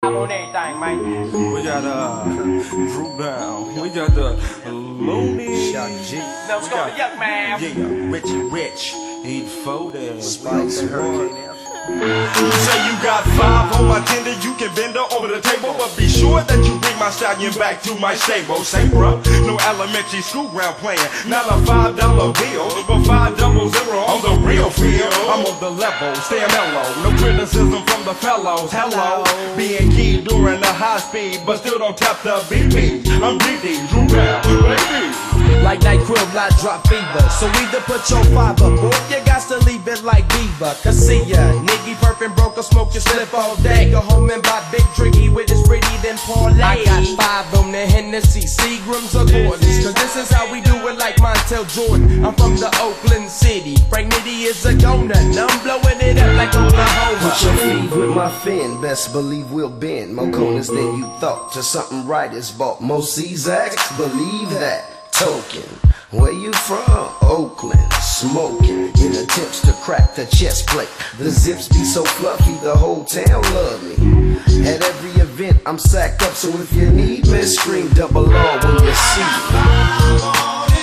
on everything, man. We got Drew Down. We got the Looney. Now we got the Young Man. Yeah, Richie Rich. Eat folded. Spice and Hurricane. You say you got 5 on my tender, you can bend her over the table, but be sure that you bring my stallion back to my stable. Say, bruh, no elementary school ground playing, not a $5 bill, but 500 on the real field. I'm on the level, stay mellow, no criticism from the fellows. Hello, being key during the high speed, but still don't tap the BP. I'm DD, Drew Down, baby. Like NyQuil, I drop fever. So either put your 5 up, or you got to leave it like Diva. Cause see ya, nigga perfect broke or smoke your slip all day. Go home and buy big drinky with his pretty then parlay. I got 5 on the Hennessy, Seagrams or Gordons. Cause this is how we do it like Montel Jordan. I'm from the Oakland City. Frank Nitty is a donut. I'm blowing it up like Oklahoma. Put your feet with my fin, best believe we'll bend. More corners than you thought, to something right is bought. Most Czaks, believe that. Token, where you from? Oakland, smoking in attempts to crack the chest plate. The zips be so fluffy, the whole town love me. At every event, I'm sacked up, so if you need me, scream double R when you see me.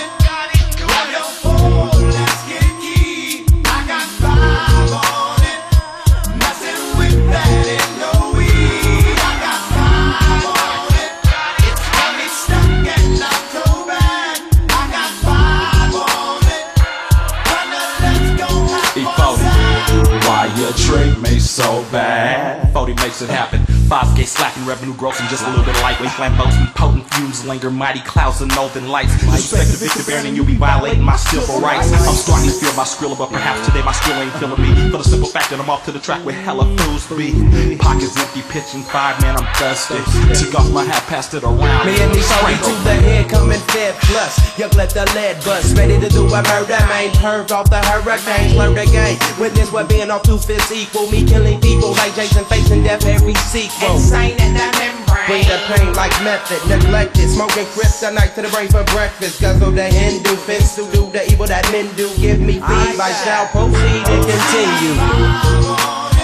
Your trade may so bad. 40 makes it happen. 5K slacking, revenue gross and just a little bit of lightweight flambeaus and potent fumes linger, mighty clouds and northern lights. Disrespect the victor bearing and you'll be violating my civil rights. I'm starting to feel my skrilla, but perhaps today my skrill ain't feeling me. For the simple fact that I'm off to the track with hella fools to be. Pockets empty, pitching 5, man, I'm thirsty. Took off my hat, passed it around. Me and these homies to the head coming fed plus. Yuck, let the lead bust. Ready to do a murder, man. Purged off the hurricane. Learn the game. Witness what being off 2 fists equal. Me killing people like Jason facing death every sequel. Insane in the membrane. Bring the pain like method, neglected. Smoking kryptonite to the brain for breakfast. Guzzle the Hindu, fence to do the evil that men do. Give me feed, I shall proceed and continue.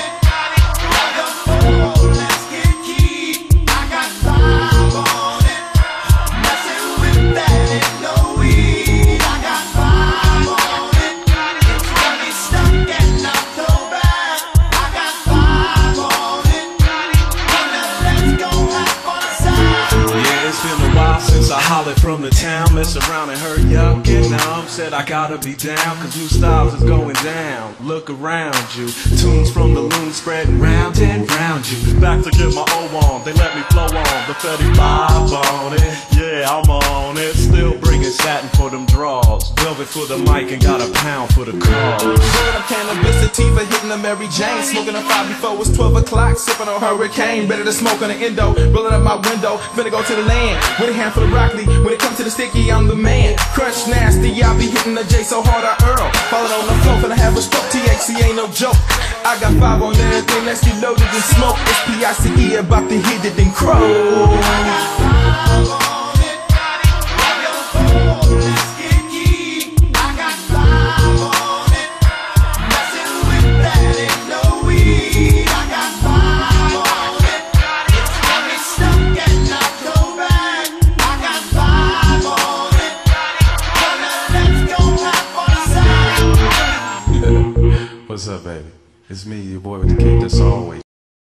I hollered from the town, mess around and hurt yuck and numb. Said I gotta be down, cause new styles is going down. Look around you, tunes from the loon spreading round and round you. Back to get my O on, they let me flow on. The 35 on it, yeah, I'm on it. Still bringing satin for them draws, velvet for the mic and got a pound for the cause. Rolling up cannabis sativa, hitting a Mary Jane. Smoking a 5 before it's 12 o'clock, sipping on Hurricane. Ready to smoke on the endo, rolling up my window. Finna go to the land with a handful of broccoli. When it comes to the sticky, I'm the man. Crunch nasty, I be hitting the J so hard I earl. Falling on the floor, finna have a stroke. THC ain't no joke. I got 5 on everything, let's get loaded and smoke. It's PICE, about to hit it and crow. What's up, baby? It's me, your boy with the cake that's always